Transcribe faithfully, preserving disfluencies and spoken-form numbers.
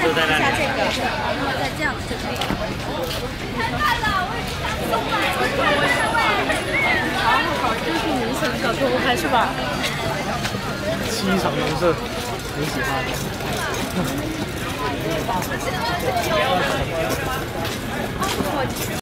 就在那里。 下这个，然后再这样就可以了。好好好，就是女生搞脱开是吧？ 七彩颜色，很喜欢。